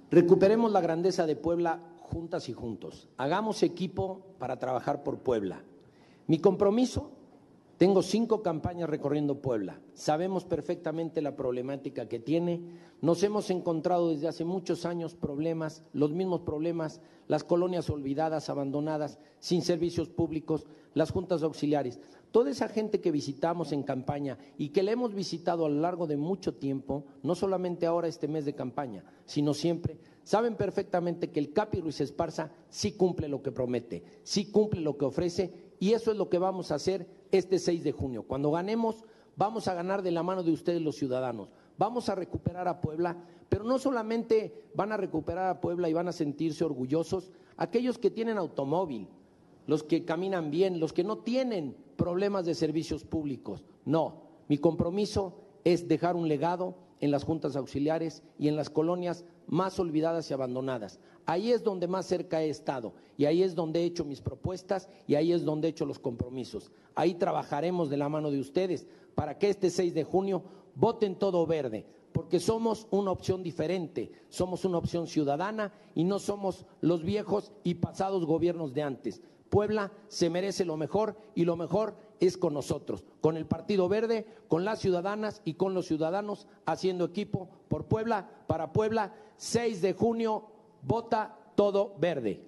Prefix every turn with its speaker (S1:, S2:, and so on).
S1: Recuperemos la grandeza de Puebla juntas y juntos. Hagamos equipo para trabajar por Puebla. Mi compromiso, tengo 5 campañas recorriendo Puebla. Sabemos perfectamente la problemática que tiene. Nos hemos encontrado desde hace muchos años problemas, los mismos problemas, las colonias olvidadas, abandonadas, sin servicios públicos, las juntas auxiliares. Toda esa gente que visitamos en campaña y que la hemos visitado a lo largo de mucho tiempo, no solamente ahora este mes de campaña, sino siempre, saben perfectamente que el Capi Ruiz Esparza sí cumple lo que promete, sí cumple lo que ofrece, y eso es lo que vamos a hacer este 6 de junio. Cuando ganemos, vamos a ganar de la mano de ustedes los ciudadanos. Vamos a recuperar a Puebla, pero no solamente van a recuperar a Puebla y van a sentirse orgullosos aquellos que tienen automóvil, los que caminan bien, los que no tienen problemas de servicios públicos. No, mi compromiso es dejar un legado en las juntas auxiliares y en las colonias más olvidadas y abandonadas. Ahí es donde más cerca he estado y ahí es donde he hecho mis propuestas y ahí es donde he hecho los compromisos. Ahí trabajaremos de la mano de ustedes para que este 6 de junio voten todo verde, porque somos una opción diferente, somos una opción ciudadana y no somos los viejos y pasados gobiernos de antes. Puebla se merece lo mejor y lo mejor es con nosotros, con el Partido Verde, con las ciudadanas y con los ciudadanos haciendo equipo por Puebla, para Puebla. 6 de junio, vota todo verde.